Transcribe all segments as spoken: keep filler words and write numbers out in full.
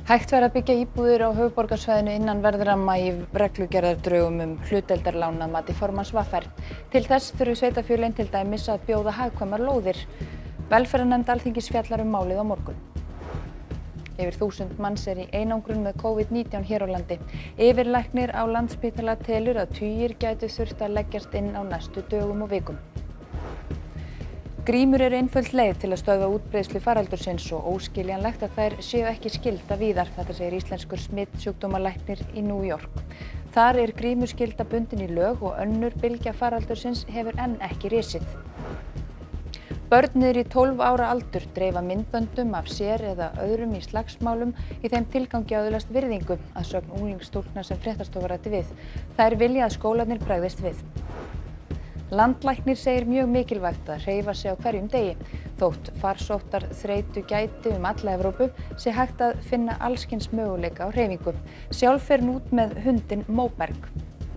Hægt væri að byggja íbúðir á höfuðborgarsvæðinu innan verðramma í reglugerðardrögum um hlutdeildarlán að mati formanns V R. Til þess þurfi sveitarfélögin til dæmis að bjóða hagkvæmar lóðir. Velferðarnefnd Alþingis fjallar um málið á morgun. Yfir þúsund manns er í einangrun með COVID nítján hér á landi. Yfirlæknir á Landspítala telur að tugir gætu þurft að leggjast inn á næstu dögum og vikum. Grímur eru einföld leið til að stöðva útbreiðslu faraldursins og óskiljanlegt að þær séu ekki skylda víðar, þetta segir íslenskur smitsjúkdómalæknir í New York. Þar er grímuskylda bundin í lög og önnur bylgja faraldursins hefur enn ekki risið. Börn niður í tólf ára aldur dreifa myndböndum af sér eða öðrum í slagsmálum í þeim tilgangi að öðlast virðingu, að sögn unglingsstúlkna sem Fréttastofa ræddi við. Þær vilja að skólarnir bregðist við. Landlæknir segir mjög mikilvægt að hreyfa sig á hverjum degi. Þótt farsóttar þreytu gæti um alla Evrópu sé hægt að finna allskyns möguleika á hreyfingu. Sjálf fer hún út með hundinn Móberg.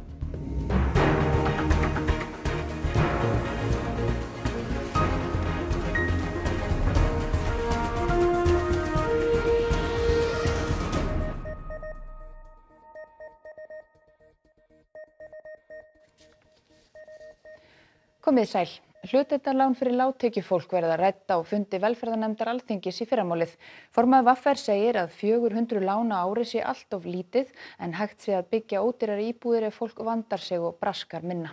Komið sæl. Hlutdeildarlán fyrir lágtekjufólk verða rædd á fundi velferðarnefndar Alþingis í fyrramálið. Formaður V R segir að fjögur hundruð lán á ári sé allt of lítið en hægt sé að byggja ódýrari íbúðir ef fólk vandar sig og braskar minna.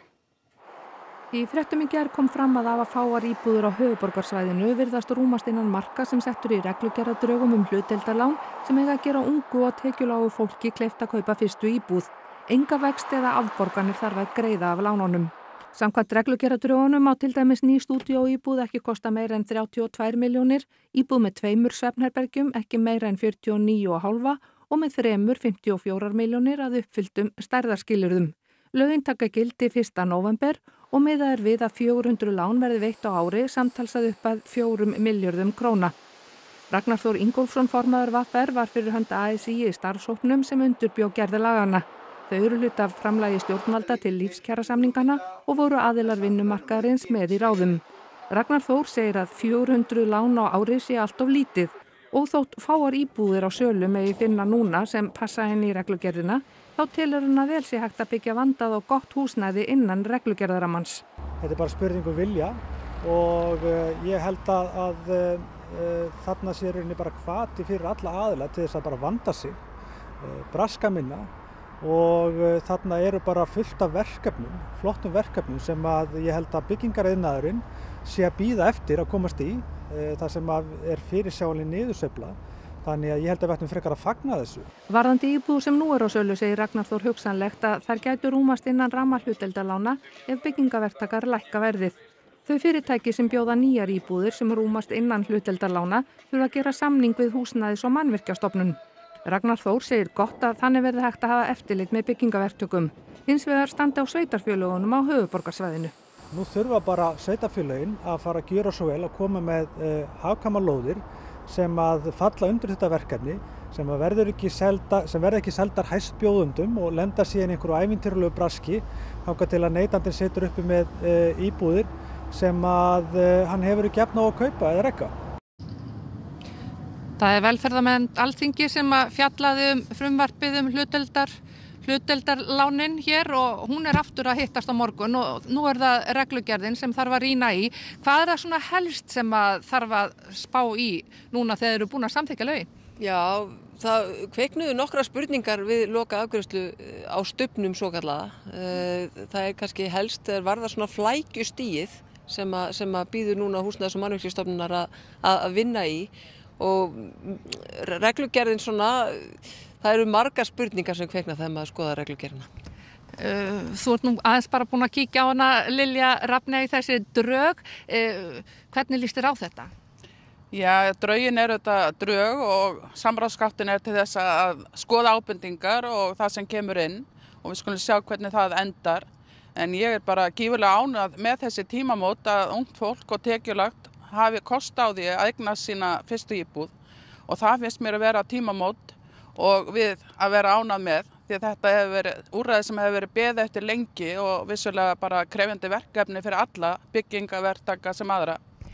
Í fréttum í gær kom fram að afar fáar íbúðir á höfuðborgarsvæðinu virðast rúmast innan marka sem settur í reglugerðardrögum um hlutdeildarlán sem eiga að gera ungu og tekjulágu fólki kleift að kaupa fyrstu íbúð. Enga vexti eða afborganir þarf að greiða af lánunum. Samkvæmt reglugerðardrögunum má til dæmis ný stúdíóíbúð ekki kosta meira en þrjátíu og tvær milljónir, íbúð með tveimur svefnherbergjum ekki meira en fjörutíu og níu og hálfa og með þremur fimmtíu og fjórar milljónir að uppfylltum stærðarskilyrðum. Lögin taka gildi fyrsta nóvember og miðað er við að fjögur hundruð lán verði veitt á ári samtals að upp að fjórum milljörðum króna. Ragnar Þór Ingólfsson formaður V R var fyrir hönd A S í í starfshópnum sem undirbjó gerð laganna. Þau eru hluti af framlagi stjórnvalda til lífskjarasamningana og voru aðilar vinnumarkaðarins með í ráðum. Ragnar Þór segir að fjögur hundruð lán á ári sé allt of lítið og þótt fáar íbúðir á sölu megi finna núna sem passa henni í reglugerðina, þá telur hann að vel sé hægt að byggja vandað og gott húsnæði innan reglugerðaramanns. Þetta er bara spurning um vilja og uh, ég held að, að uh, þarna sé rauninni bara hvati fyrir alla aðila til þess að bara vanda sig, uh, braska minna. Og uh, þarna eru bara fullt af verkefnum, flottum verkefnum sem að ég held að byggingariðnaðurinn sé að bíða eftir að komast í, uh, það sem að er fyrirsjáanleg niðursveifla. Þannig að ég held að við ættum frekar að fagna þessu. Varðandi íbúð sem nú er á sölu segir Ragnar Þór hugsanlegt að þær gætu rúmast innan ramma hlutdeildarlána ef byggingaverktakar lækka verðið. Þau fyrirtæki sem bjóða nýjar íbúðir sem rúmast innan hlutdeildarlána þurfa að gera samning við Húsnæðis- og mannvirkjastofnun. Ragnar Þór segir gott að þannig verði hægt að hafa eftirlit með byggingaverktökum. Hins vegar standi á sveitarfélögunum á höfuðborgarsvæðinu. Nú þurfa bara sveitarfélögin að fara að gera svo vel að koma með uh, hagkvæmar lóðir sem að falla undir þetta verkefni, sem að verður ekki selda, sem verður ekki seldar hæstbjóðundum og lenda síðan einhverju ævintýrulegu braski þangað til að neytandinn situr uppi með uh, íbúðir sem að uh, hann hefur ekki efni á að kaupa eða reka. Það er velferðarnefnd Alþingis sem að fjallaði um frumvarpið um hlutdeildar, hlutdeildarlánin hér og hún er aftur að hittast á morgun og nú er það reglugerðin sem þarf að rýna í. Hvað er það svona helst sem að þarf að spá í núna þegar þeir eru búin að samþykkja lögin? Já, það kveiknuðu nokkra spurningar við loka afgreiðslu á stubbnum svokallaða. Það er kannski helst þegar varða svona flækjustigið sem að, sem að býður núna Húsnæðis- og mannvirkjastofnunar að, að vinna í. Og reglugerðin svona, það eru margar spurningar sem kveikna þegar maður skoða reglugerðina. Uh, þú ert nú aðeins bara búin að kíkja á hana, Lilja Rafney, í þessi drög. Uh, hvernig líst þér á þetta? Já, drögin er þetta drög og samráðsgáttin er til þess að skoða ábendingar og það sem kemur inn og við skulum sjá hvernig það endar. En ég er bara gífurlega ánægð með þessi tímamót að ungt fólk og tekjulagt hafi kost á því að eignast sína fyrstu íbúð og það finnst mér að vera tímamót og við að vera ánægð með því að þetta hefur verið úrræði sem hefur verið beðið eftir lengi og vissulega bara krefjandi verkefni fyrir alla byggingaverktaka sem aðra.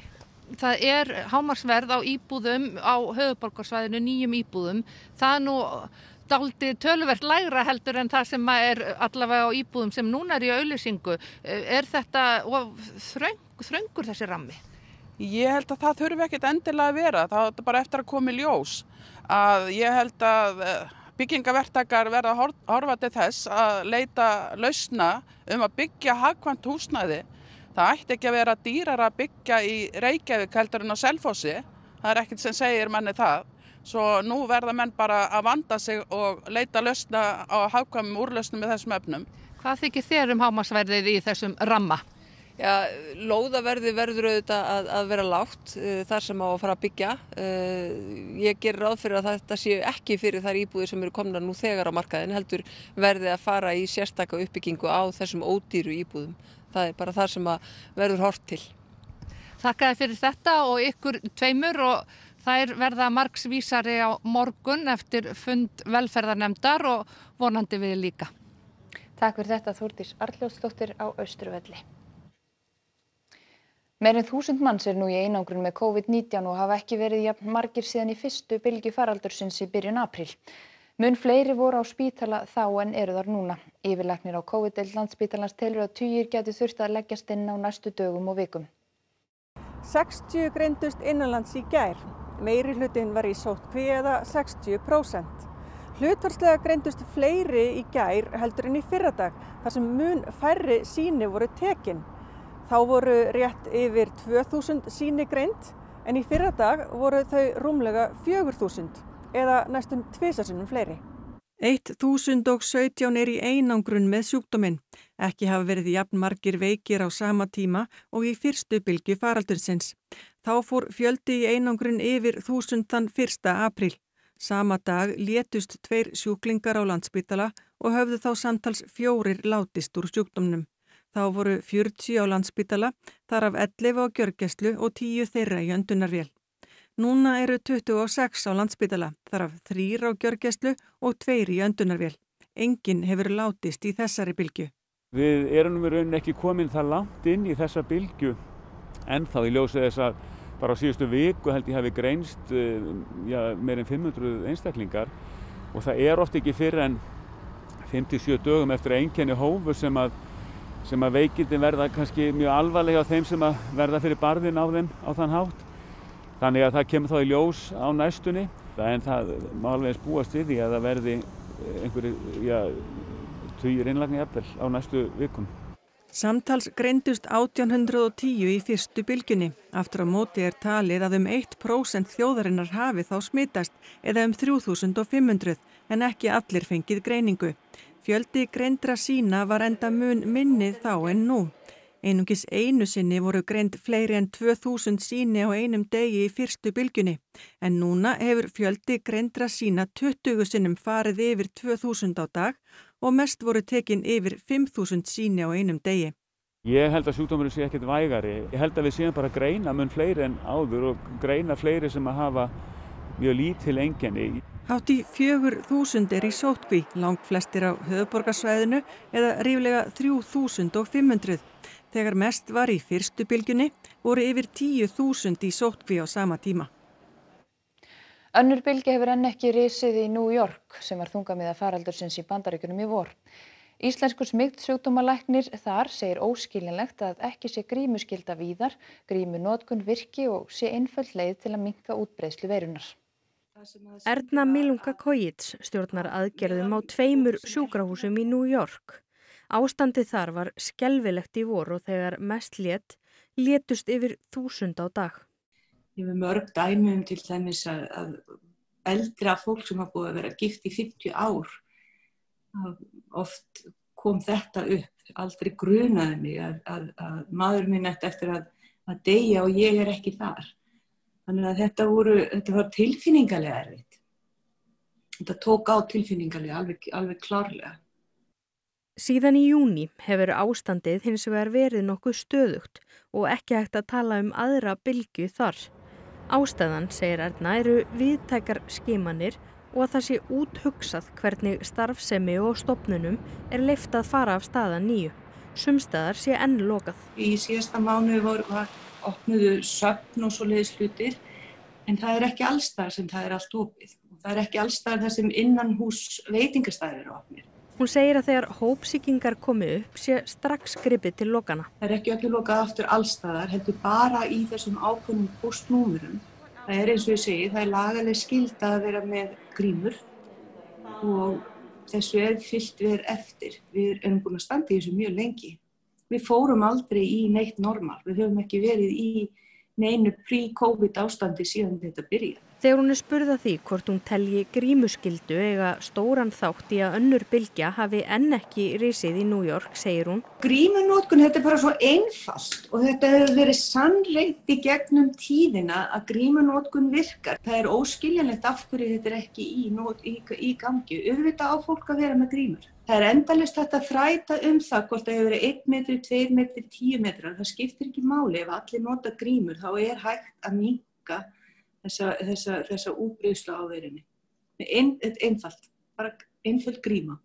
það er hámarksverð á íbúðum á höfuðborgarsvæðinu, nýjum íbúðum. Það er nú dálítið töluvert lægra heldur en það sem er allavega á íbúðum sem núna er í auglýsingu. Er þetta of þröng, þröngur þessi rammi? Ég held að það þurfi ekkert endilega að vera. Það er bara eftir að koma í ljós. Að ég held að byggingaverktakar verða að horfa til þess að leita lausna um að byggja hagkvæmt húsnæði. Það ætti ekki að vera dýrara að byggja í Reykjavík heldur en á Selfossi. Það er ekkert sem segir manni það. Svo nú verða menn bara að vanda sig og leita lausna á hagkvæmum úrlausnum með þessum efnum. Hvað þykir þér um hámarksverðið í þessum ramma? Já, lóðaverði verður auðvitað að, að vera lágt uh, þar sem á að fara að byggja. Uh, ég ger ráð fyrir að þetta séu ekki fyrir þær íbúðir sem eru komnar nú þegar á markaðin, heldur verði að fara í sérstaka uppbyggingu á þessum ódýru íbúðum. Það er bara það sem að verður horft til. Þakkaði fyrir þetta og ykkur tveimur og þær verða margsvísari á morgun eftir fund velferðarnefndar og vonandi við líka. Takk fyrir þetta Þórdís Arnljótsdóttir á Austurvelli. Meir en þúsund manns er nú í einangrun með COVID nítján og hafa ekki verið jafn margir síðan í fyrstu bylgju faraldursins í byrjun apríl. Mun fleiri voru á spítala þá en eru þar núna. Yfirlæknir á COVID-deild Landspítalans telur að tugir gætu þurft að leggjast inn á næstu dögum og vikum. sextíu greindust innanlands í gær. Meiri hlutin var í sóttkví eða sextíu prósent. Hlutfallslega greindust fleiri í gær heldur en í fyrradag þar sem mun færri sýni voru tekin. Þá voru rétt yfir tvö þúsund sýni greind en í fyrradag voru þau rúmlega fjögur þúsund eða næstum tvisvar sinnum fleiri. þúsund og sautján er í einangrun með sjúkdóminn. Ekki hafa verið jafn margir veikir á sama tíma og í fyrstu bylgju faraldursins. Þá fór fjöldi í einangrun yfir þúsund þann fyrsta apríl. Sama dag létust tveir sjúklingar á Landspítala og höfðu þá samtals fjórir látist úr sjúkdómnum. Þá voru fjörutíu á Landspítala, þar af ellefu á gjörgæslu og tíu þeirra í öndunarvél. Núna eru tuttugu og sex á Landspítala, þar af þrír á gjörgæslu og tveir í öndunarvél. Enginn hefur látist í þessari bylgju. Við erum í rauninni ekki komin það langt inn í þessa bylgju ennþá í ljósi þess að bara á síðustu viku held ég hafi greinst ja, meir en fimm hundruð einstaklingar og það er oft ekki fyrr en fimm til sjö dögum eftir að einkenni hófu sem að sem að veikindin verða kannski mjög alvarlega á þeim sem að verða fyrir barðin á þeim á þann hátt. Þannig að það kemur þá í ljós á næstunni. En það má alveg búast við því að það verði einhverju, já, tugir innlagna jafnvel á næstu vikum. Samtals greindust átján hundruð og tíu í fyrstu bylgjunni. Aftur á móti er talið að um eitt prósent þjóðarinnar hafi þá smitast eða um þrjú þúsund og fimm hundruð en ekki allir fengið greiningu. Fjöldi greindra sýna var enda mun minni þá en nú. Einungis einu sinni voru greind fleiri en tvö þúsund sýni á einum degi í fyrstu bylgjunni. En núna hefur fjöldi greindra sýna tuttugu sinnum farið yfir tvö þúsund á dag og mest voru tekin yfir fimm þúsund sýni á einum degi. Ég held að sjúkdómurinn sé ekkert vægari. Ég held að við séum bara að greina mun fleiri en áður og greina fleiri sem að hafa mjög lítil einkenni. Hátt í fjögur þúsund er í sóttkví, langflestir á höfuðborgarsvæðinu eða ríflega þrjú þúsund og fimm hundruð. Þegar mest var í fyrstu bylgjunni voru yfir tíu þúsund í sóttkví á sama tíma. Önnur bylgja hefur enn ekki risið í New York sem var þungamiðja faraldursins í Bandaríkjunum í vor. Íslenskur smitsjúkdómalæknir þar segir óskiljanlegt að ekki sé grímuskylda víðar, grímunotkun virki og sé einföld leið til að minnka útbreiðslu veirunnar. Erna Milunga Kojic stjórnar aðgerðum á tveimur sjúkrahúsum í New York. Ástandið þar var skelfilegt í vor og þegar mest lét, létust yfir þúsund á dag. Ég hef mörg dæmi um til dæmis að, að eldra fólk sem hafa búið að vera gift í fimmtíu ár. Oft kom þetta upp, aldrei grunaði mig að, að, að maður minn ætti eftir að, að deyja og ég er ekki þar. Þannig að þetta, voru, þetta var tilfinningalega erfitt. Þetta tók á tilfinningalega, alveg, alveg klárlega. Síðan í júní hefur ástandið hins vegar verið nokkuð stöðugt og ekki hægt að tala um aðra bylgju þar. Ástæðan, segir Erna, eru víðtækar skimanir og að það sé úthugsað hvernig starfsemi og stofnunum er leyft að fara af stað að nýju. Sumstaðar sé enn lokað. Í síðasta mánuði var, var opnuðu söfn og svoleiðis hlutir, en það er ekki allsstaðar sem það er allt opið. Það er ekki allsstaðar þar sem innanhús veitingastæðir eru opnir. Hún segir að þegar hópsýkingar komi upp sé strax gripið til lokana. Það er ekki öllu lokað aftur allsstaðar, heldur bara í þessum ákveðnum póstnúmerum. Það er eins og ég segi, það er lagaleg skylda að vera með grímur og þessu er fylgt við eftir. Við erum búin að standa í þessu mjög lengi. Við fórum aldrei í neitt normal. Við höfum ekki verið í neinu pre-COVID ástandi síðan þetta byrjaði. Þegar hún er spurð að því hvort hún telji grímuskyldu eiga stóran þátt í að önnur bylgja hafi enn ekki risið í New York, segir hún. Grímunotkun, þetta er bara svo einfalt og þetta hefur verið sannreynt í gegnum tíðina að grímunotkun virkar. Það er óskiljanlegt af hverju þetta er ekki í, í, í gangi. Auðvitað á fólk að vera með grímur. Það er endalaust hægt að þræta um það hvort það hefur verið einn metri, tveir metri, tíu metrar. Það skiptir ekki máli. Ef allir nota grímur þá er hægt að minnka þessa, þessa, þessa útbreiðslu á veirunni. Ein, einfalt, bara einföld gríma.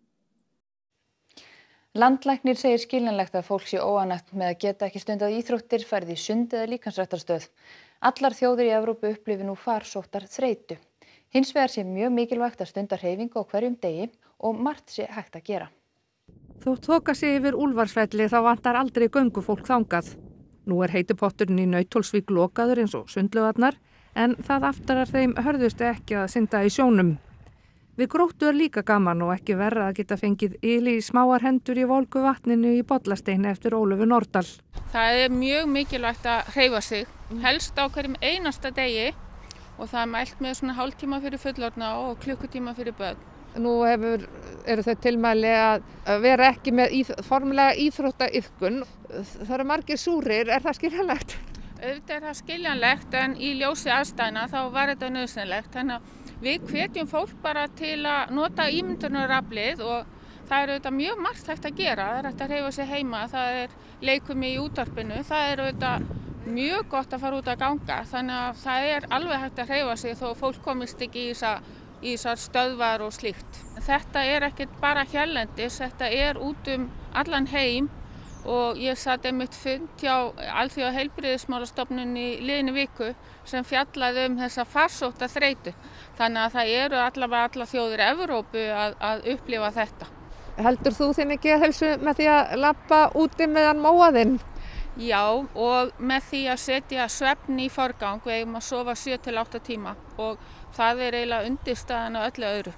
Landlæknir segir skiljanlegt að fólk sé óánægt með að geta ekki stundað íþróttir, farið í sund eða líkamsræktarstöð. Allar þjóðir í Evrópu upplifi nú farsóttar þreytu. Hins vegar sé mjög mikilvægt að stunda hreyfingu á hverjum degi og margt sé hægt að gera. Þótt þoka sig yfir Úlfarsfelli þá vantar aldrei göngufólk þangað. Nú er heitupotturinn í Nauthólsvík lokaður eins og sundlaugarnar, en það aftarar þeim hörðustu ekki að synda í sjónum. Við Gróttu er líka gaman og ekki verra að geta fengið yl í smáar hendur í volgu vatninu í Bollasteini eftir Ólöfu Nordal. Það er mjög mikilvægt að hreyfa sig, helst á hverjum einasta degi og það er mælt með svona hálftíma fyrir fullorðna og klukkutíma fyrir börn. Nú hefur, eru þau tilmæli að vera ekki með íþ, formulega íþróttaiðkun. Það eru margir súrir, er það skiljanlegt? Auðvitað er það skiljanlegt en í ljósi aðstæðna þá var þetta nauðsynlegt. Þannig að við hvetjum fólk bara til að nota ímyndunaraflið og það er auðvitað mjög margt hægt að gera. Það er hægt að hreyfa sig heima, það er leikfimi í útvarpinu, það er auðvitað mjög gott að fara út að ganga. Þannig að það er alveg hægt að hreyfa sig þó fólk komist ekki í þessa í þessar stöðvar og slíkt. Þetta er ekkert bara hérlendis, þetta er út um allan heim og ég satt einmitt fund hjá Alþjóða heilbrigðismálastofnun í liðinni viku sem fjallaði um þessa farsótta þreytu. Þannig að það eru allavega allar þjóðir Evrópu að, að upplifa þetta. Heldur þú þinni geðheilsu með því að labba úti meðan móaðinn? Já, og með því að setja svefn í forgang, við eigum að sofa sjö til átta tíma og það er eiginlega undirstaðan á öllu öðru.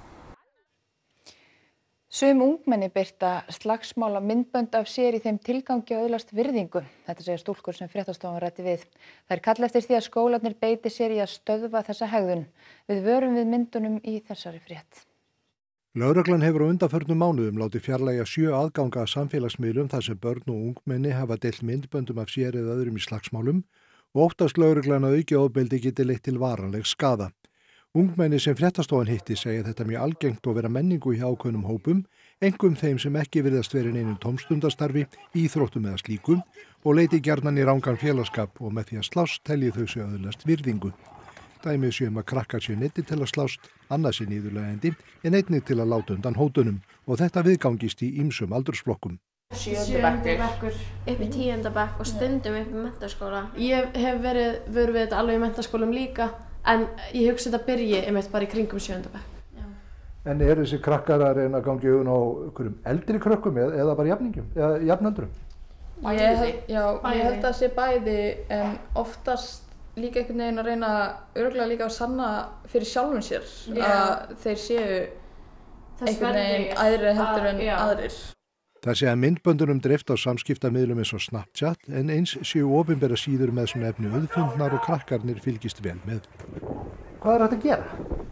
Sum ungmenni birta slagsmála myndbönd af sér í þeim tilgangi að öðlast virðingu. Þetta segir stúlkur sem fréttastofan ræddi við. Það er kall eftir því að skólarnir beiti sér í að stöðva þessa hegðun. Við vörum við myndunum í þessari frétt. Lögreglan hefur á undanförnum mánuðum látið fjarlægja sjö aðganga að samfélagsmiðlum þar sem börn og ungmenni hafa deilt myndböndum af sér eða öðrum í slagsmálum og óttast lögreglan að aukið ofbeldi geti leitt til varanleg skaða. Ungmenni sem fréttastofan hitti segja þetta mjög algengt og vera menningu hjá ákveðnum hópum, einkum þeim sem ekki virðast verið neinum tómstundastarfi, íþróttum eða slíkum og leiti gjarnan í rangan félagsskap og með því að slást telji þau sig öðlast virðingu. Dæmið séum að krakkar séu neyddir til að slást, annars sé niðurlægjandi en einnig til að láta undan hótunum og þetta viðgangist í ýmsum aldursflokkum. Sjöundi bekkur upp í tíunda bekk og stundum upp í menntaskóla. Ég hef verið vör við þetta alveg í menntaskólum líka en ég hugsa þetta byrji einmitt bara í kringum sjöunda bekk. En eru þessi krakkar að reyna að gangi augun á einhverjum eldri krökkum eða bara jafningjum, eða jafnöldrum? Ég, já, ég held að það sé bæði en oftast líka einhvern veginn að reyna örugglega líka að sanna fyrir sjálfum sér yeah. að þeir séu einhvern veginn æðri heldur en yeah. aðrir. Það sé að myndböndunum dreift á samskiptamiðlum eins og Snapchat en eins séu opinbera síður með svona efni auðfundnar og krakkarnir fylgist vel með. Hvað er þetta að gera?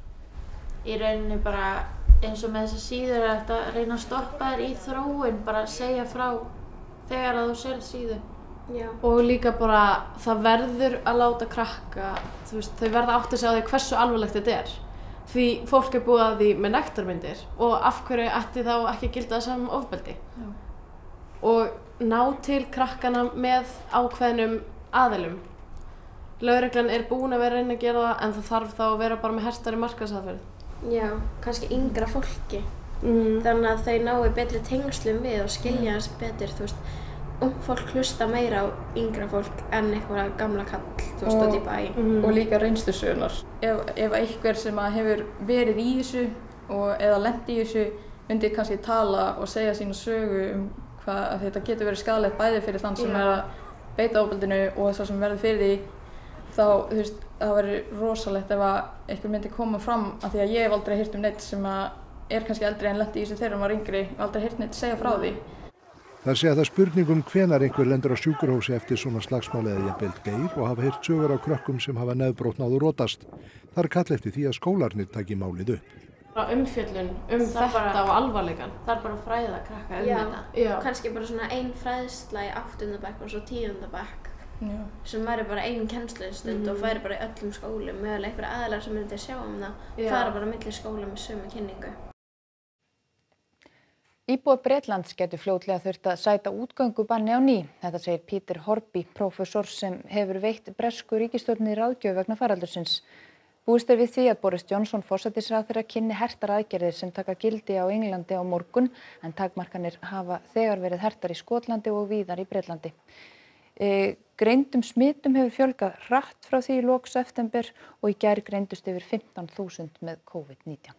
Í rauninni bara eins og með þessar síður er þetta að reyna að stoppa þér í þróun, bara að segja frá þegar að þú sérð síðu. Já. Og líka bara það verður að láta krakka, þú veist, þau verða átt að segja á því hversu alvarlegt þetta er. Því fólk er búið að því með nektarmyndir og af hverju ætti þá ekki að gilda það saman um ofbeldi. Já. Og ná til krakkana með ákveðnum aðilum. Lögreglan er búin að vera að reyna að gera það en það þarf þá að vera bara með hertari markaðsaðferð. Já, kannski yngra fólki. Mm. Þannig að þau nái betri tengslum við og skilja hans betur, þú veist. ung fólk hlusta meira á yngra fólk en eitthvað gamla kall, þú veist, út í bæ. Og líka reynslusögunar. Ef, ef einhver sem hefur verið í þessu og, eða lent í þessu myndi kannski tala og segja sína sögu um hvað þetta getur verið skaðlegt bæði fyrir þann sem Já. Er að beita ofbeldinu og þess sem verður fyrir því, þá þú veist, það verður rosalegt ef að einhver myndi koma fram af því að ég hef aldrei heyrt um neitt sem að er kannski eldri en lenti í þessu þegar hann var yngri og aldrei heyrt neitt segja frá því. Það segja það spurningum hvenar einhver lendur á sjúkrahúsi eftir svona slagsmáli eða jafnvel deyr og hafa heyrt sögur af krökkum sem hafa nefbrotnað og rotast. Það er kall eftir því að skólarnir taki málið upp. Umfjöllun um þetta bara, og alvarleikan. Það er bara að fræða krakka um Já, þetta. já. Kannski bara svona ein fræðsla í áttunda bekk og svo tíunda bekk. Já. Sem væri bara ein kennslustund Mhm. og færi bara í öllum skólum, mögulega einhverja aðilar sem myndi að sjá um það, Já. fara bara milli skóla með sömu kynningu. Íbúar Bretlands getur fljótlega þurft að sæta útgöngubanni á ný. Þetta segir Peter Horby, prófessor sem hefur veitt bresku ríkisstjórninni ráðgjöf vegna faraldursins. Búist er við því að Boris Johnson forsætisráðherra kynni hertar aðgerðir sem taka gildi á Englandi á morgun, en takmarkanir hafa þegar verið hertar í Skotlandi og víðar í Bretlandi. E, greindum smitum hefur fjölgað hratt frá því í lok september og í gær greindust yfir fimmtán þúsund með COVID nítján.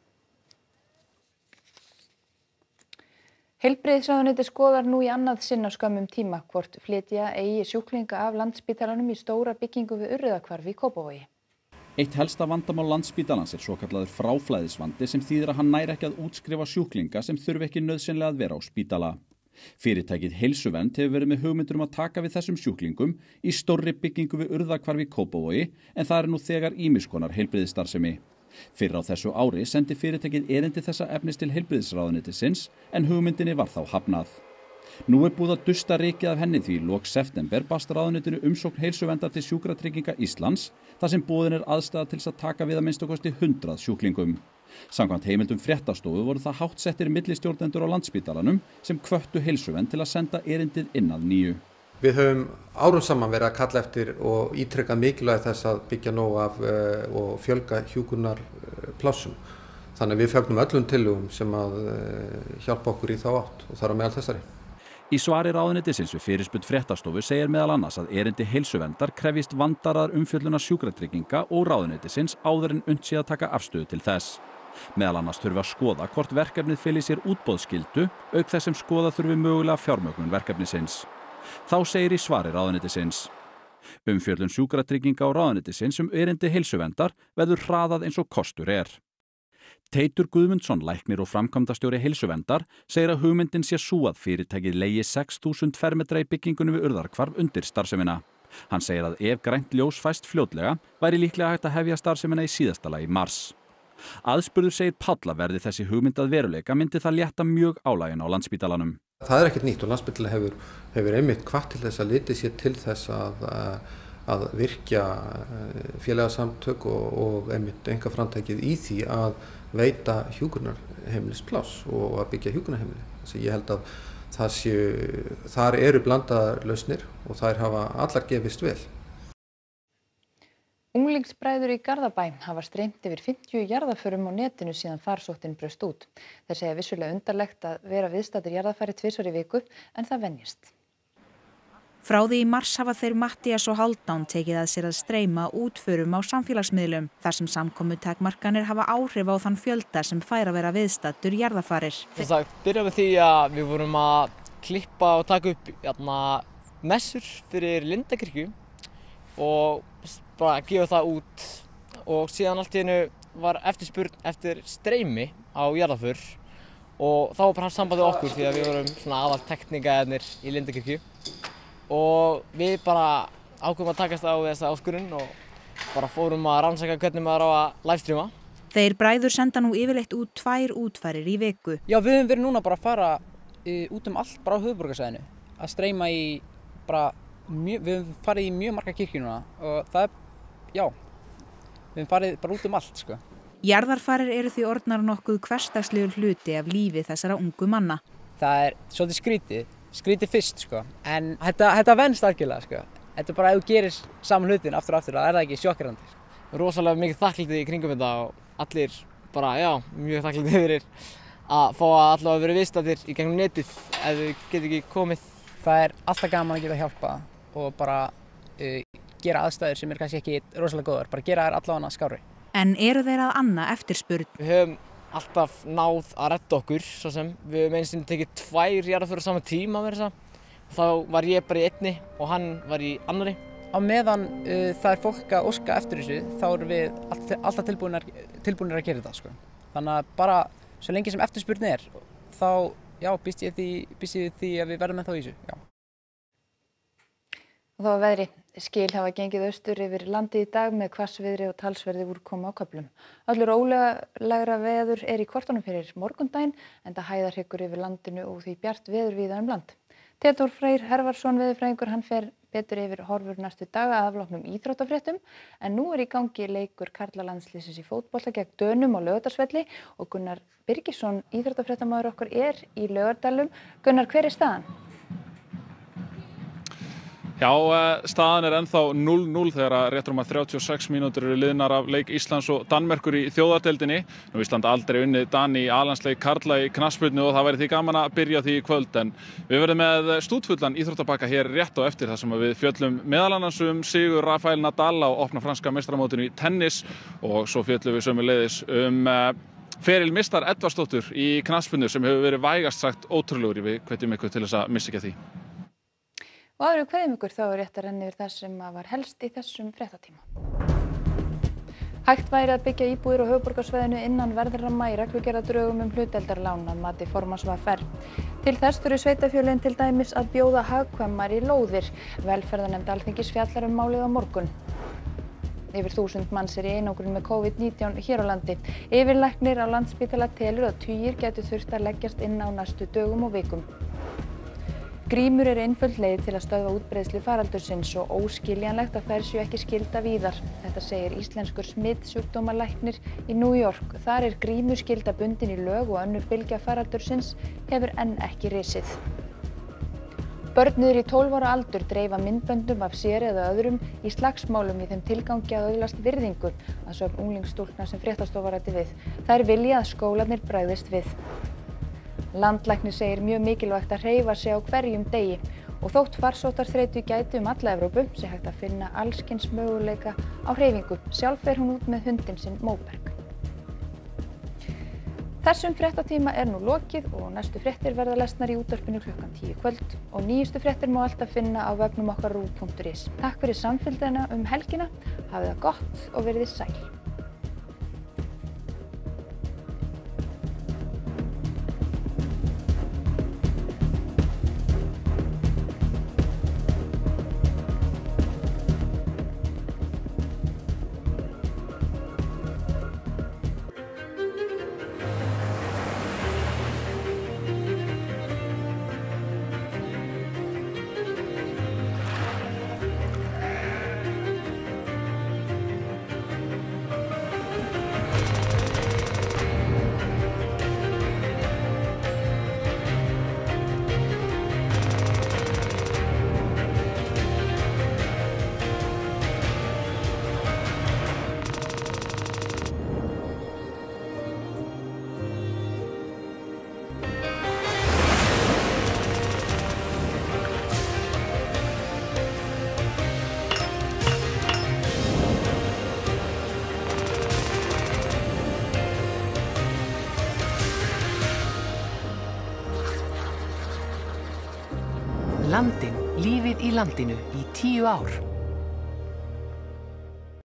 Heilbrigðisráðuneytið skoðar nú í annað sinn á skömmum tíma hvort flytja eigi sjúklinga af Landspítalanum í stóra byggingu við Urriðahvarfi í Kópavogi. Eitt helsta vandamál Landspítalans er svokallaður fráflæðisvandi sem þýðir að hann nær ekki að útskrifa sjúklinga sem þurfi ekki nauðsynlega að vera á spítala. Fyrirtækið Heilsuvernd hefur verið með hugmyndur um að taka við þessum sjúklingum í stórri byggingu við Urriðahvarfi í Kópavogi en það er nú þegar ýmiss konar heilbrigðisstarfsemi. Fyrr á þessu ári sendi fyrirtækið erindi þessa efnis til heilbrigðisráðuneytisins en hugmyndinni var þá hafnað. Nú er búið að dusta rykið af henni því í lok september barst ráðuneytinu umsókn Heilsuverndar til Sjúkratrygginga Íslands þar sem boðin er aðstæða til að taka við að minnsta kosti hundrað sjúklingum. Samkvæmt heimildum fréttastofu voru það háttsettir millistjórnendur á Landspítalanum sem hvöttu Heilsuvernd til að senda erindið inn að nýju. Við höfum árum saman verið að kalla eftir og ítrekka mikilvægi þess að byggja nóg af uh, og fjölga hjúkrunarplássum. Þannig að við fögnum öllum tillögum sem að uh, hjálpa okkur í þá átt og þar á meðal þessari. Í svari ráðuneytisins við fyrirspurn fréttastofu segir meðal annars að erindi Heilsuverndar krefjist vandaðrar umfjöllunar Sjúkratrygginga og ráðuneytisins áður en unnt sé að taka afstöðu til þess. Meðal annars þurfi að skoða hvort verkefnið feli sér útboðsskyldu auk þess sem skoða þurfi mögulega fjármögnun verkefnisins. Þá segir í svari ráðuneytisins: Umfjöllun Sjúkratrygginga og ráðuneytisins um erindi Heilsuverndar verður hraðað eins og kostur er. Teitur Guðmundsson, læknir og framkvæmdastjóri Heilsuverndar, segir að hugmyndin sé sú að fyrirtækið leigi sex þúsund fermetra í byggingunni við Urðarhvarf undir starfsemina. Hann segir að ef grænt ljós fæst fljótlega væri líklega hægt að hefja starfsemina í síðasta lagi í mars. Aðspurður segir Páll að verði þessi hugmynd að veruleika myndi það létta mjög álaginu á Landspítalanum. Það er ekkert nýtt og Landspítali hefur, hefur einmitt hvatt til þess að litið sér til þess að, að virkja félagasamtök og, og einmitt einkaframtakið í því að veita hjúkrunarheimilispláss og að byggja hjúkrunarheimili. Þess að ég held að það séu, þar eru blandaðar lausnir og þær hafa allar gefist vel. Unglingsbræður í Garðabæ hafa streymt yfir fimmtíu jarðarförum á netinu síðan farsóttin braust út. Þeir segja vissulega undarlegt að vera viðstaddir jarðarfæri tvisvar í viku en það venjist. Frá því í mars hafa þeir Mattías og Hálfdán tekið að sér að streyma útförum á samfélagsmiðlum þar sem samkomutakmarkanir hafa áhrif á þann fjölda sem fær að vera viðstaddur jarðarfarir. Það byrjaði með því að við vorum að klippa og taka upp jæna, messur fyrir Lindakirkju og bara gefa það út og síðan allt í einu var eftirspurn eftir streymi á jarðarför og þá var bara haft samband við okkur því að við vorum svona aðal tekníkaðarnir í Lindakirkju og við bara ákveðum að takast á þessa áskorun og bara fórum að rannsaka hvernig maður á að livestreama. Þeir bræður senda nú yfirleitt út tvær útfarir í viku. Já, við höfum verið núna bara að fara út um allt bara á höfuðborgarsvæðinu að streyma í bara mjög, við höfum farið í mjög marga kirkjur núna og það er, já, við höfum farið bara út um allt, sko. Jarðarfarir eru því orðnar nokkuð hversdagslegur hluti af lífi þessara ungu manna. Það er svolítið skrítið, skrítið fyrst, sko, en þetta, þetta venst algjörlega, sko. Þetta er bara ef þú gerir saman hlutin aftur og aftur, það er það ekki sjokkirandi. Rosalega mikið þakklítið í kringum þetta og allir bara, já, mjög þakklítið fyrir að fá að allavega vera viðstaddir í gegnum netið ef þau getur ekki komið það er alltaf gaman að geta hjálpa og bara uh, gera aðstæður sem er kannski ekki rosalega góðar, bara gera þær allavega skárri. En eru þeir að anna eftirspurn? Við höfum alltaf náð að redda okkur, svo sem við höfum einu sinni tekið tvær jarðarför á sama tíma með þessa. Þá var ég bara í einni og hann var í annarri. Á meðan uh, það er fólk að óska eftir þessu, þá erum við alltaf tilbúinir, tilbúinir að gera þetta, sko. Þannig að bara svo lengi sem eftirspurn er, þá já, býst ég því, býst ég því að við verðum ennþá í þessu, já. Og þá að veðri. Skil hafa gengið austur yfir landið í dag með hvassviðri og talsverði úrkomu á köflum. Allur ólegra veður er í kortunum fyrir morgundaginn, enda hæðarhryggur yfir landinu og því bjart veður víða um land. Theodór Freyr Hervarsson veðurfræðingur, hann fer betur yfir horfur næstu daga að afloknum íþróttafréttum, en nú er í gangi leikur karlalandsliðsins í fótbolta gegn Dönum á Laugardalsvelli og Gunnar Birgisson, íþróttafréttamaður okkar, er í Laugardalum. Gunnar, hver er staðan? Já, staðan er ennþá núll núll þegar að rétt rúmar þrjátíu og sex mínútur eru liðnar af leik Íslands og Danmerkur í þjóðardeildinni. Nú Ísland aldrei unnið Dani í A-landsleik karla í knattspyrnu og það væri því gaman að byrja því í kvöld, en við verðum með stútfullan íþróttabakka hér rétt á eftir þar sem við fjöllum meðal annars um sigur Rafael Nadal á opna franska meistaramótinu í tennis og svo fjöllum við sömuleiðis um feril Mistar Edvardsdóttur í knattspyrnu sem hefur verið vægast sagt ótrúlegur. Við hvetjum ykkur til þess að missa ekki að því. Og áður við kveðjum ykkur þá er rétt að renna yfir það sem var helst í þessum fréttatíma. Hægt væri að byggja íbúðir á höfuðborgarsvæðinu innan verðramma í reglugerðardrögum um hlutdeildarlán að mati formanns V R. Til þess þurfi sveitarfélögin til dæmis að bjóða hagkvæmari lóðir. Velferðarnefnd Alþingis fjallar um málið á morgun. Yfir þúsund manns er í einangrun með COVID nítján hér á landi. Yfirlæknir á Landspítala telur að tugir gætu þurft að leggjast inn á næstu dögum og vikum. Grímur er einföld leið til að stöðva útbreiðslu faraldursins og óskiljanlegt að þær séu ekki skylda víðar. Þetta segir íslenskur smitsjúkdómalæknir í New York. Þar er grímuskylda bundin í lög og önnur bylgja faraldursins hefur enn ekki risið. Börn niður í tólf ára aldur dreifa myndböndum af sér eða öðrum í slagsmálum í þeim tilgangi að öðlast virðingu, að sögn unglingsstúlkna sem Fréttastofa ræddi við. Þær vilja að skólarnir bregðist við. Landlæknir segir mjög mikilvægt að hreyfa sig á hverjum degi og þótt farsóttarþreytu gæti um alla Evrópu sé hægt að finna alls kyns möguleika á hreyfingu. Sjálf fer hún út með hundinn sinn Móberg. Þessum fréttatíma er nú lokið og næstu fréttir verða lesnar í útvarpinu klukkan tíu í kvöld og nýjustu fréttir má alltaf finna á vefnum okkar ruv punktur is. Takk fyrir samfylgdina um helgina, hafið það gott og verið sæl. Landinn, lífið í landinu í tíu ár.